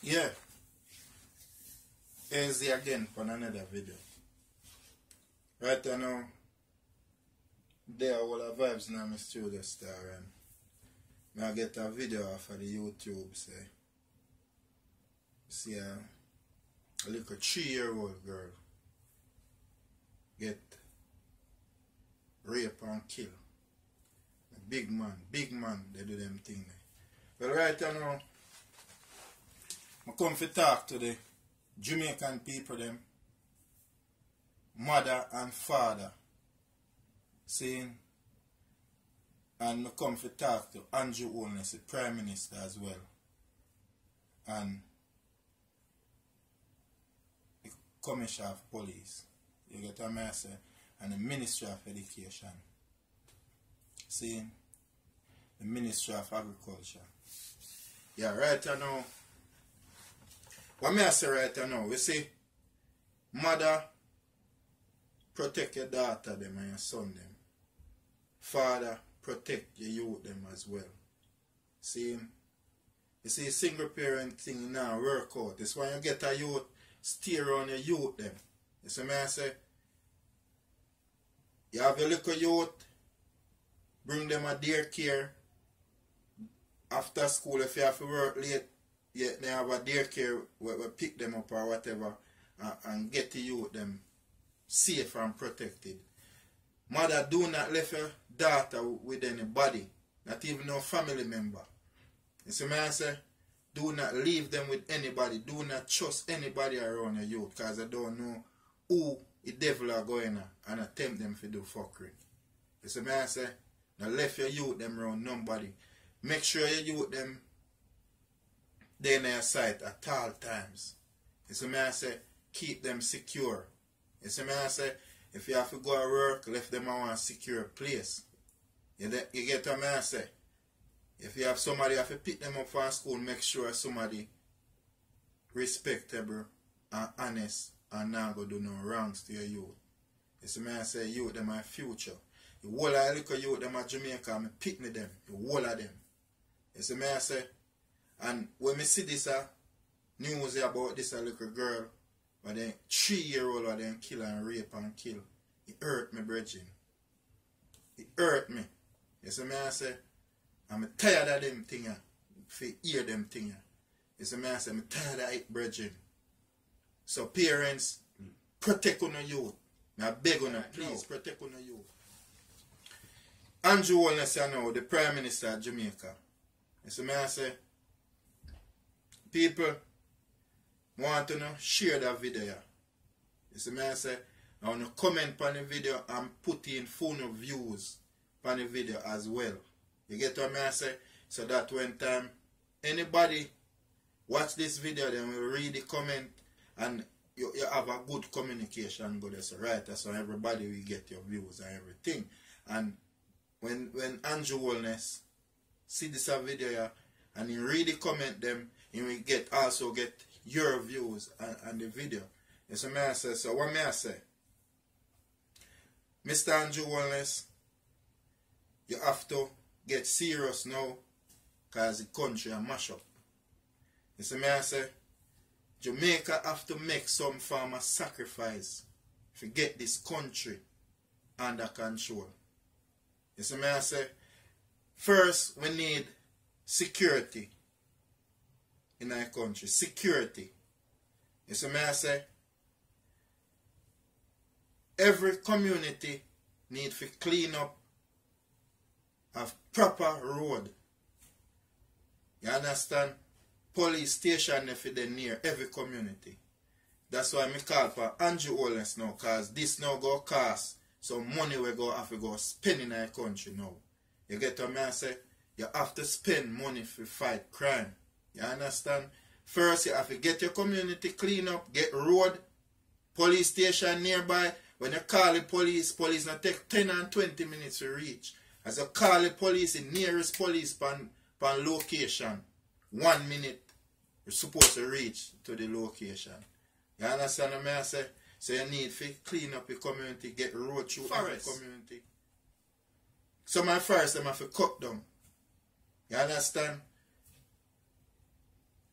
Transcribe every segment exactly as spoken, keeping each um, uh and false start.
Yeah, Ayze again for another video. Right now, there are all the vibes in my studio star, and I get a video off of the YouTube. Say, see a, a little three-year-old girl get rape and kill. A big man, big man, they do them thing. Well, right now, I come to talk to the Jamaican people, them mother and father, saying, and I come to talk to Andrew Holness, the Prime Minister as well, and the Commissioner of Police, you get what I say, and the Ministry of Education, saying the Ministry of Agriculture. Yeah, right now, what me I say right now, we see mother protect your daughter them and your son them. Father protect your youth them as well. See, you see single parent thing now work out. It's when you get a youth, stay around your youth them. You see me I say, you have your little youth, bring them a daycare. After school, if you have to work late, yeah, they have a daycare where we pick them up or whatever and, and get the youth them safe and protected. Mother, do not leave your daughter with anybody, not even no family member. You see me I say, do not leave them with anybody. Do not trust anybody around your youth, because I don't know who the devil are going on and attempt them to do fuckery. You see me I say, now left your youth them around nobody. Make sure your youth them they in your sight at all times. You see me I say, keep them secure. You see me I say, if you have to go to work, left them on a secure place. You, you get what I say? If you have somebody have to pick them up from school, make sure somebody respectable and honest and not go do no wrongs to your youth. You see me I say, youth them are future. The whole of the little youth them at Jamaica, I pick me them. The whole of them. You see me I say? And when I see this uh, news about this uh, little girl, but then three year old or then kill and rape and kill, it hurt me, brethren. It hurt me. You see me I say, I'm tired of them things, if you hear them things. You see me I say, I'm tired of it, brethren. So parents, protect on your youth. I beg on you, please protect on your youth. Andrew Holness, you know, the Prime Minister of Jamaica. You see me I say, people want to know, share that video. You see me I say, I want to comment on the video and put in phone of views on the video as well. You get what I say? So that when time anybody watch this video, then will read the comment and you, you have a good communication good as a writer, so everybody will get your views and everything. And when when Andrew Holness see this video here, and you read the comment them, you will get also get your views on, on the video. You see me I say, so what may I say? Mister Andrew Holness, you have to get serious now, because the country is mash up. You see me I say, Jamaica have to make some form of sacrifice to get this country under control. You see me I say, first we need security in our country. Security. You see me I say, every community need to clean up a proper road. You understand? Police station if they're near every community. That's why I call for Andrew Holness now, because this now go cost some money we go have to go spend in our country now. You get what I say? You have to spend money to fight crime. You understand? First you have to get your community clean up, get road, police station nearby. When you call the police, police not take ten and twenty minutes to reach. As you call the police, the nearest police pan, pan location, one minute you're supposed to reach to the location. You understand what I say? So you need to clean up your community, get road through every community. So my first them have to cut down. You understand?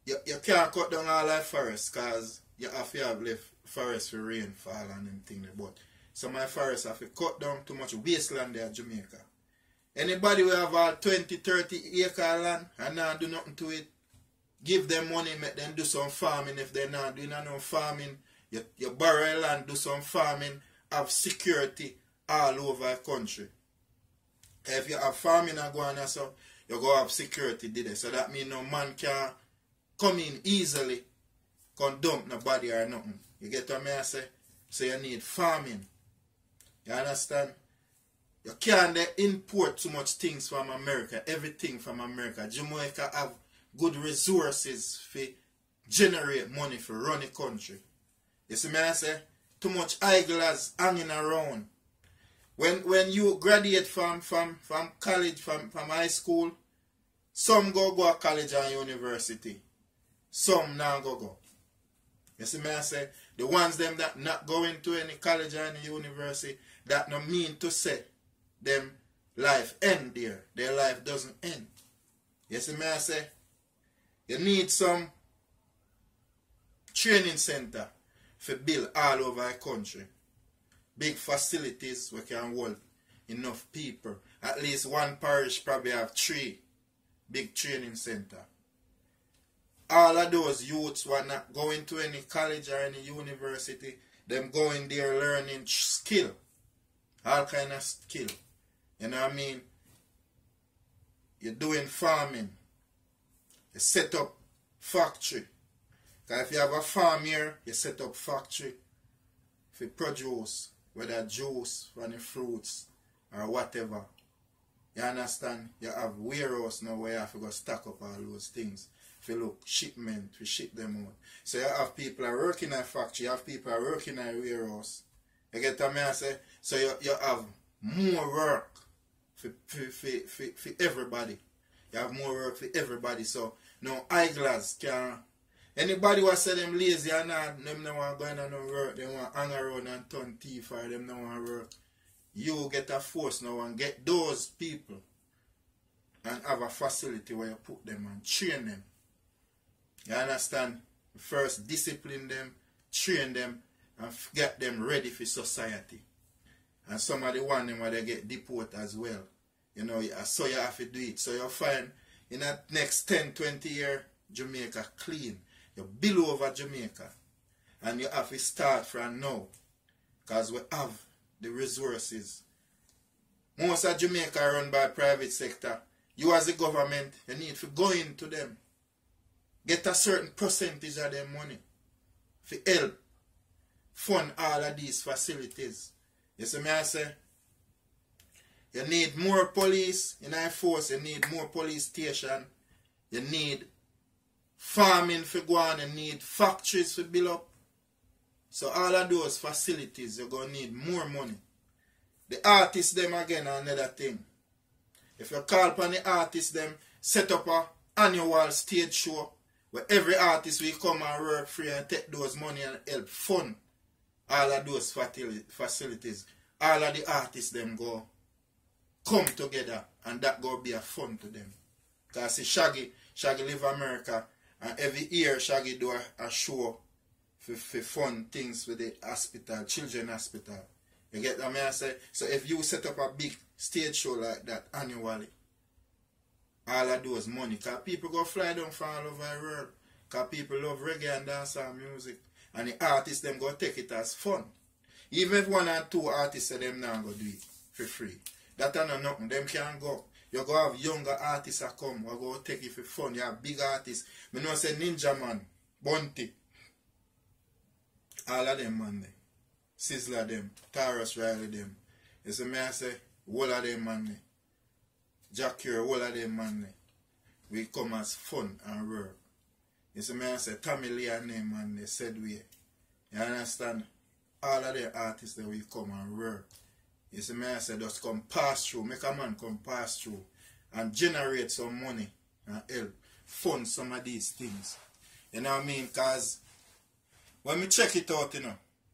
you, you can't cut down all that forest because you have to have left forest for rainfall and them things. But some of the forests have to cut down too much wasteland there in Jamaica. Anybody who have all twenty, thirty acre land and not do nothing to it, give them money, make them do some farming. If they're not doing no farming, you, you borrow land, do some farming, have security all over the country. If you have farming and go on so, you go have security there. So that means no man can come in easily, can dump nobody or nothing. You get what I say? So you need farming. You understand? You can't import too much things from America, everything from America. Jamaica have good resources for generate money for run the country. You see me I say? Too much idlers hanging around. When when you graduate from, from, from college, from, from high school, some go go to college and university. Some now go go. You see me I say? The ones them that not going to any college or any university, that no mean to say them life end there. Their life doesn't end. You see me I say? You need some training center for build all over the country. Big facilities we can hold enough people. At least one parish probably have three big training center. All of those youths who are not going to any college or any university, them going there learning skill. All kind of skill. You know what I mean? You're doing farming. You set up factory. Because if you have a farm here, you set up factory for produce, whether juice, any fruits, or whatever. You understand? You have warehouse now where you have to go stock up all those things. If you look, shipment, we ship them out. So you have people are working at factory, you have people are working at warehouse. You get what I say? So you, you have more work for, for, for, for, for everybody. You have more work for everybody. So no idlers can. Anybody who say them lazy or not, them no want going on no work, they want hang around and turn thief or them no want work. You get a force now and get those people and have a facility where you put them and train them. You understand? First discipline them, train them, and get them ready for society. And some of the one them where they get deported as well. You know, so you have to do it. So you'll find in the next ten, twenty years, Jamaica clean. You build over Jamaica. And you have to start from now. Because we have the resources. Most of Jamaica are run by private sector. You as a government, you need to go into them. Get a certain percentage of their money. For help. Fund all of these facilities. You see me I say? You need more police in our force. You need more police station. You need farming for go on. You need factories for build up. So all of those facilities, you're going to need more money. The artists them again are another thing. If you call upon the artists them, set up a annual stage show where every artist will come and work free and take those money and help fund all of those facilities. All of the artists them go come together and that go be a fun to them. Because see Shaggy, Shaggy live America and every year Shaggy do a, a show for, for fun things with the hospital, children hospital. You get what I say? So if you set up a big stage show like that annually, all of those money, because people go fly down from all over the world, because people love reggae and dancehall music, and the artists them go take it as fun. Even if one and two artists say them now go do it for free. That are not nothing. Them can go. You go have younger artists that come. You go take it for fun. You have big artists. I know say Ninja Man, Bunty. All of them man there. Sizzler them. Taurus Riley them. You see me I say, all of them man there. Jack Cure, all of them man there. We come as fun and work. You see me I say, Tommy Lee and them man there said we. You understand? All of the artists that will come and work. You see me I say just come pass through, make a man come pass through and generate some money and help fund some of these things. You know what I mean? Because when we check it out, you know,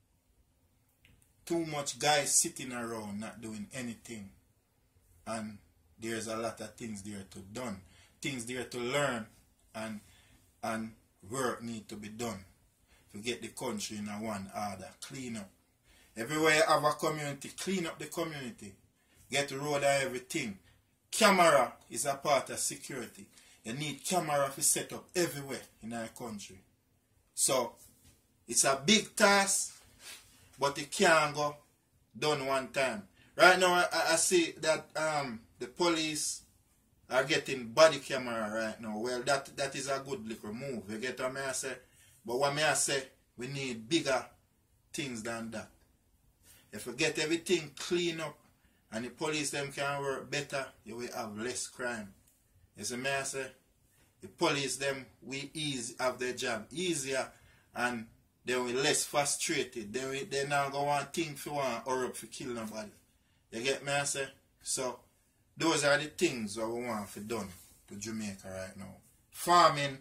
too much guys sitting around not doing anything. And there's a lot of things there to done. Things there to learn and and work need to be done to get the country in a one order. Clean up. Everywhere you have a community, clean up the community. Get the road and everything. Camera is a part of security. You need camera to set up everywhere in our country. So, it's a big task, but it can't go done one time. Right now, I, I see that um, the police are getting body camera right now. Well, that that is a good little move. You get what I say? But what I say, we need bigger things than that. If we get everything clean up and the police them can work better, you will have less crime. You see me I say? The police them we easy have their job easier and they will less frustrated. They will, they now go on think for one or up for kill nobody. You get me I say? So those are the things that we want for done to Jamaica right now. Farming,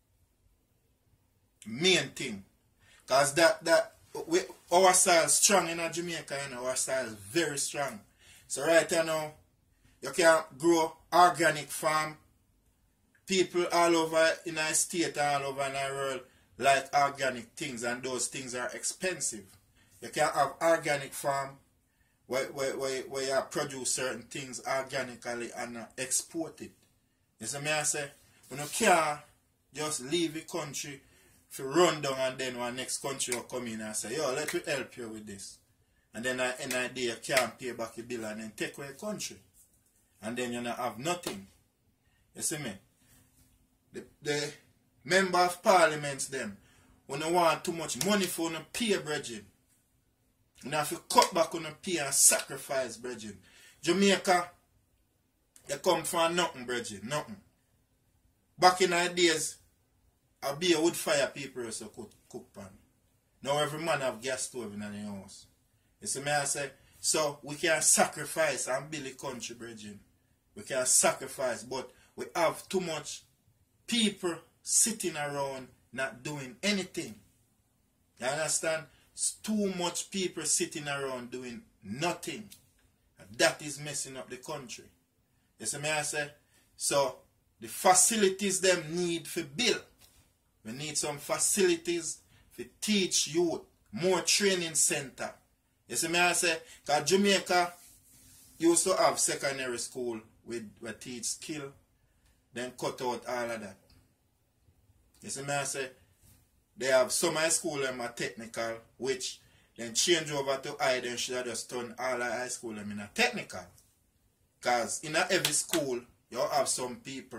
main thing. Cause that that we, our style is strong in Jamaica, you know, our style is very strong. So right now, you can grow organic farm. People all over in our state, all over in our world, like organic things, and those things are expensive. You can have organic farm where, where, where, where you produce certain things organically and uh, export it. You see me I say? You know, can't just leave the country to run down and then one next country will come in and say, yo, let me help you with this. And then at the end of the day, you can't pay back your bill and then take away the country. And then you don't have nothing. You see me? The, the member of parliaments them, when you want too much money for you pay brethren, you have to cut back on the pay and sacrifice brethren. Jamaica, you come from nothing brethren, nothing. Back in the days, a beer wood fire people also cook, cook pan. Now every man have gas stove in their house. You see me I say? So we can sacrifice and build the country, brethren. We can sacrifice, but we have too much people sitting around not doing anything. You understand? It's too much people sitting around doing nothing. And that is messing up the country. You see me I say? So the facilities them need for build. We need some facilities to teach youth, more training center. You see me I say, because Jamaica used to have secondary school with, with teach skill, then cut out all of that. You see me I say, they have some high school them are technical, which then change over to high, then should have just turn all of high school them in a technical. Because in a every school, you have some people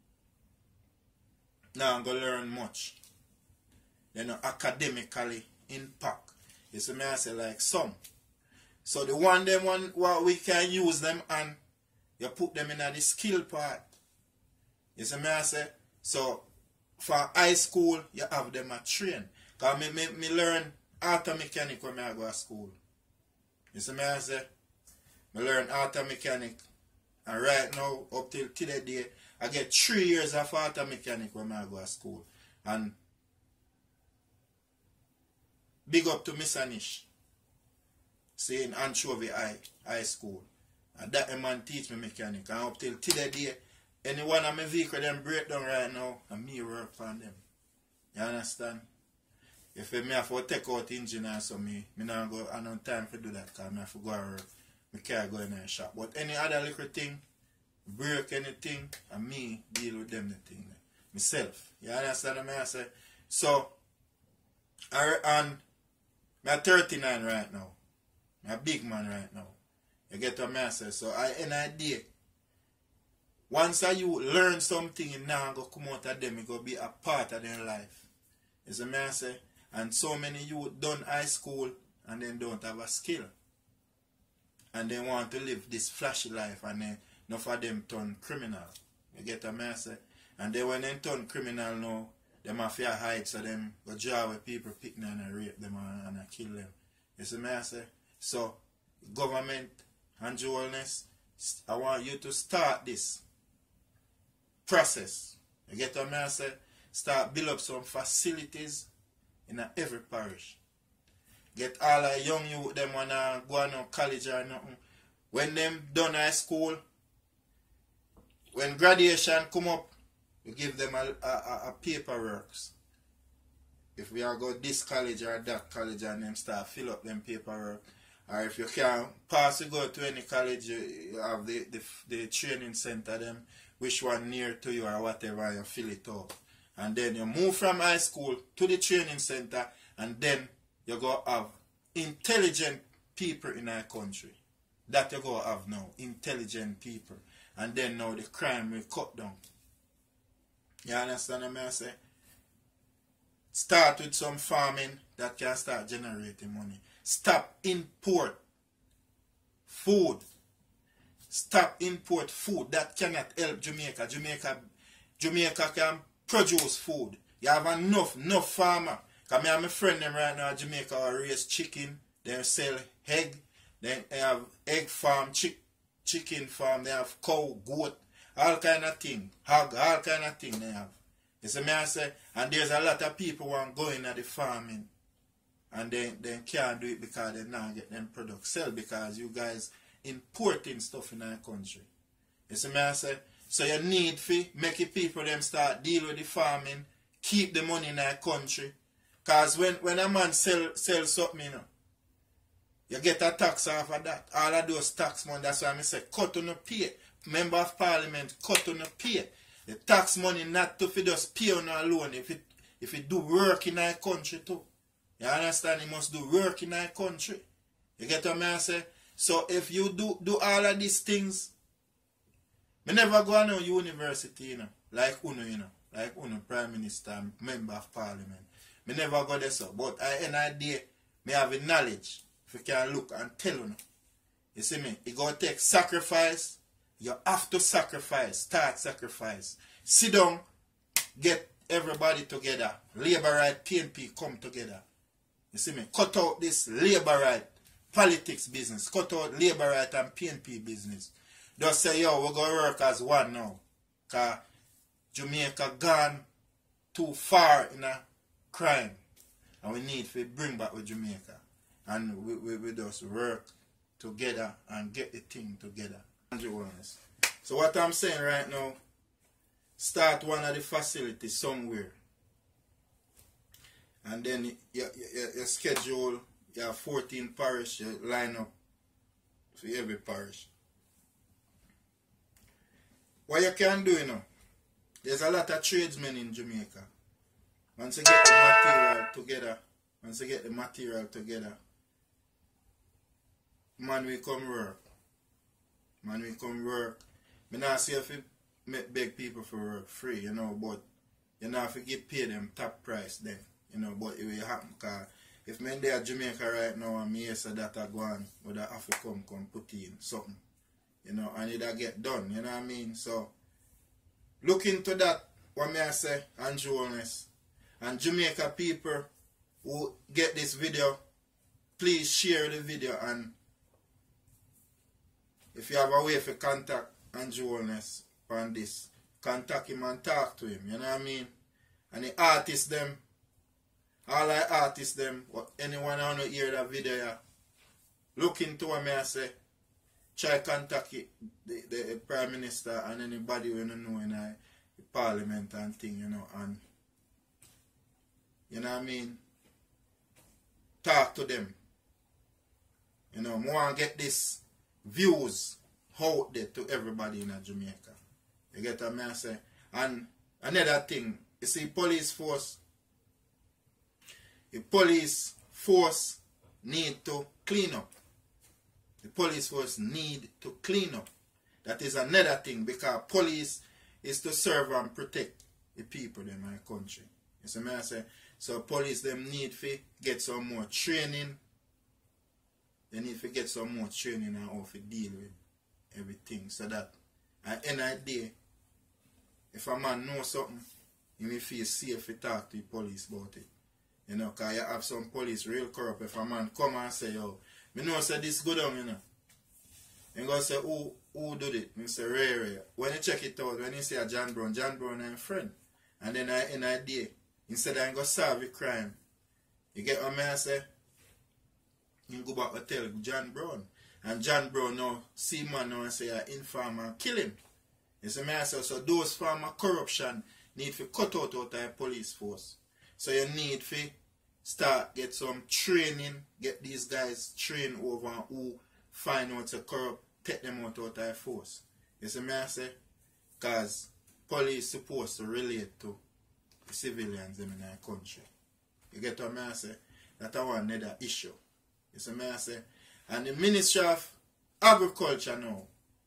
now I'm going to learn much. You know, academically impact. You see me I say like some. So the one them one what we can use them and you put them in the skill part. You see me I say? So for high school you have them a train. Because me, me, me learn auto mechanic when I go to school. You see me I say? Me learn auto mechanic. And right now, up till today day, I get three years of auto mechanic when I go to school. And big up to Miss Anish, saying Anchovy High, High School. And that man teach me mechanic. And up till today day, anyone of my vehicle them break down right now, and me work on them. You understand? If I have to take out the engine or so, me, me not go, I don't have time to do that because I have to go to work. I can't go in the shop. But any other little thing, break anything, and me deal with them the thing. Myself. You understand what I say? So, I, and I'm thirty-nine right now. I'm a big man right now. You get what I say? So, I an idea. Once you learn something, you now go come out of them, it go be a part of their life. You see what I say? And so many youth done high school and then don't have a skill. And they want to live this flashy life and then enough of them turn criminal. You get what I say? And then when they turn criminal now, them have to hide so them go draw where people pick them and rape them and, and kill them. You see what I say? So, government and jewelness, I want you to start this process. You get what I say? Start build up some facilities in every parish. Get all the young youth them wanna go on college or nothing. When them done high school, when graduation come up, you give them a, a, a paperwork if we are go this college or that college and them start fill up them paperwork, or if you can't pass to go to any college, you have the, the, the training center them, which one near to you or whatever, and you fill it up. And then you move from high school to the training center, and then you go have intelligent people in our country. That you go have now, intelligent people. And then now the crime will cut down. You understand what I say? Start with some farming that can start generating money. Stop import food. Stop import food. That cannot help Jamaica. Jamaica, Jamaica can produce food. You have enough, enough farmer. Because I have my friend them right now in Jamaica who raise chicken. They sell egg. Then they have egg farm, chick, chicken farm. They have cow, goat, all kind of thing. Hog, all kind of thing they have. You see me I say? And there's a lot of people who want going at the farming. And they, they can't do it because they not get them products sell because you guys importing stuff in our country. You see me I say? So you need to make it people them start deal with the farming, keep the money in our country. Because when, when a man sell, sell something, you know, you get a tax off of that. All of those tax money, that's why I say cut on the pay. Member of Parliament, cut on the pay. The tax money not to fi just pay on alone. If it if it do work in our country too. You understand? It must do work in our country. You get what I say? So if you do do all of these things, me never go to university, you know, like Uno, you know, like Uno Prime Minister, Member of Parliament. Me never go there so. But at the end of the day, me have a knowledge. If you can look and tell you. You see me? It going to take sacrifice. You have to sacrifice. Start sacrifice. Sit down. Get everybody together. Labour right, P N P come together. You see me? Cut out this labour right politics business. Cut out labour right and P N P business. Just say, yo, we're going to work as one now. Because Jamaica gone too far in a crime. And we need to bring back with Jamaica. And we, we, we just work together and get the thing together. So what I'm saying right now, start one of the facilities somewhere. And then you, you, you, you schedule, you have fourteen parish, you line up for every parish. What you can do, you know, there's a lot of tradesmen in Jamaica. Once you get the material together, once you get the material together, man we come work. Man we come work. I not say if you beg people for work free, you know, but you know if you get paid them top price then, you know, but it will happen because if men there at Jamaica right now and me say that I go on, would I have to come come put in something. You know, and it'll get done, you know what I mean? So look into that, what may I say, Andrew Honest. And Jamaica people who get this video, please share the video, and if you have a way to contact Andrew Honest on this, contact him and talk to him, you know what I mean? And the artists them, all the artists them, anyone who want to hear that video, yeah, look into what may I say, try contact it, the, the Prime Minister and anybody who don't know in the Parliament and thing, you know, and you know what I mean? Talk to them. You know, I want to get this views out there to everybody in Jamaica. You get what I say? And another thing, you see, police force, the police force need to clean up. The police force need to clean up. That is another thing, because police is to serve and protect the people in my country. You see what I say? So police them need to get some more training. They need to get some more training on how to deal with everything. So that at the end of the day, if a man knows something, he may feel safe to talk to the police about it. You know, because you have some police real corrupt. If a man come and say, yo, me know say this go down, you know. And go say, who, who did it? Me say, Ray Ray. When you check it out, when you say a John Brown, John Brown is a friend. And then at the end of the day, instead of go solve the crime, you get what I say? You go back and tell John Brown. And John Brown now see man now and say an informer and kill him. You see me I say? So those form of corruption need to cut out out of the police force. So you need to start get some training, get these guys trained over who find out to corrupt, take them out of their force. You see me I say? Because police supposed to relate to the civilians in our country. You get what I say? That's one another issue. You see me I say? And the Ministry of Agriculture now,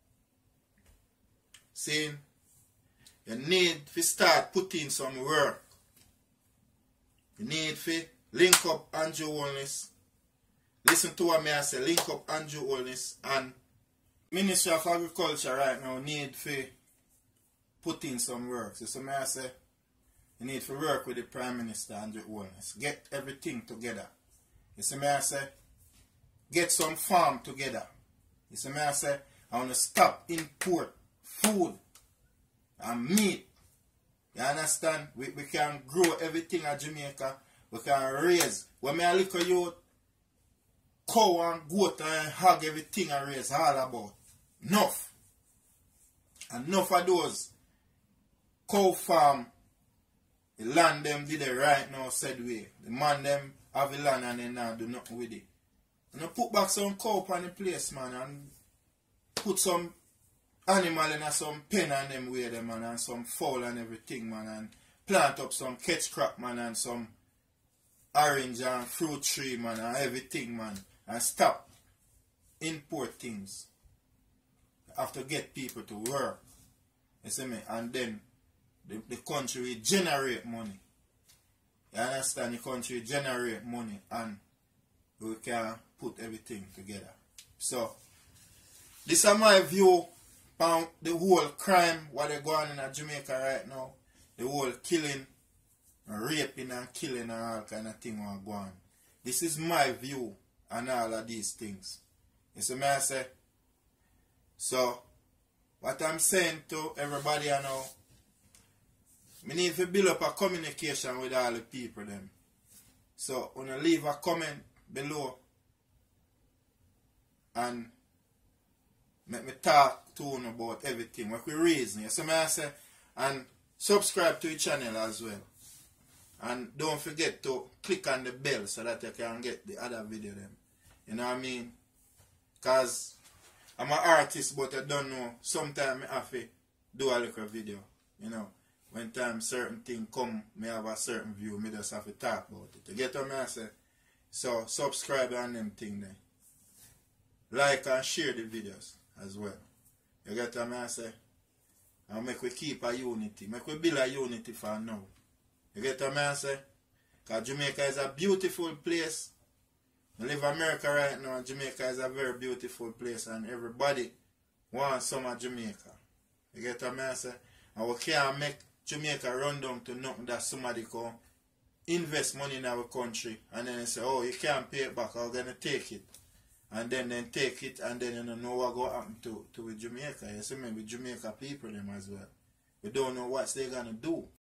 saying you need to start putting some work. You need to link up Andrew Holness. Listen to what I say, link up Andrew Holness, and Ministry of Agriculture right now need to put in some work. So, so I say, you need to work with the Prime Minister Andrew Holness. Get everything together. You see me I say, get some farm together. You see me I say, I want to stop import food and meat. You understand? We, we can grow everything at Jamaica. We can raise. When I look at you, cow and goat and hog, everything I raise all about. Enough. Enough of those cow farm, the land them did it right now said way. The man them have the land and they now do nothing with it. And I put back some cow on the place, man, and put some animal in a some pen and them way them, man, and some fowl and everything, man, and plant up some catch crop, man, and some orange and fruit tree, man, and everything, man, and stop import things. You have to get people to work, you see me, and then the, the country will generate money. You understand? The country will generate money, and we can put everything together. So, this is my view on the whole crime, what they're going on in Jamaica right now. The whole killing, and raping and killing and all kind of thing are going on. This is my view on all of these things. You see me I say? So, what I'm saying to everybody I know, we need to build up a communication with all the people them. So, when you leave a comment below and make me talk to you about everything, what we reason. You see me I say? And subscribe to the channel as well. And don't forget to click on the bell so that you can get the other video them. You know what I mean? Because I'm an artist, but I don't know. Sometimes I have to do a little video. You know, when time certain thing come, me have a certain view, me just have to talk about it. You get what I say? So subscribe on them thing there. Like and share the videos as well. You get what I say? And make we keep a unity. Make we build a unity for now. You get what I say? Because Jamaica is a beautiful place. I live in America right now, and Jamaica is a very beautiful place, and everybody wants some of Jamaica. You get what I say? And we can't make Jamaica run down to nothing that somebody can invest money in our country, and then they say, oh, you can't pay it back, I'm going to take it. And then then take it, and then you don't know what going to happen to, to with Jamaica. You see me, with Jamaica people them as well. We don't know what they're going to do.